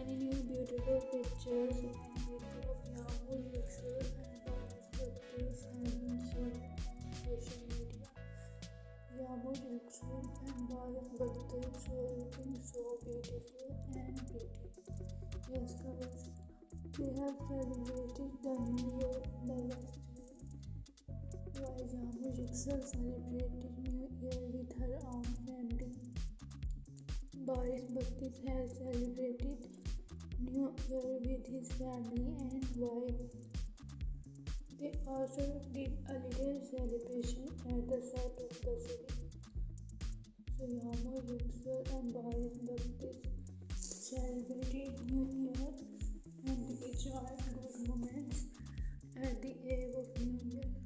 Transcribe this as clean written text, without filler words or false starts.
many new beautiful pictures and videos of Yahoo Luxury and Bharat's birthdays have been shared on social media. Yahoo Luxury and Bharat's birthdays were looking so beautiful and pretty. Yes, guys, they have celebrated the new year the last year, while Yahoo Luxury celebrated New Year with her own family. Boris Bhakti has celebrated New Year with his family and wife. They also did a little celebration at the south of the city. So Yahoo Luxury and Boris Bhakti celebrated New Year and enjoyed good moments at the eve of New Year.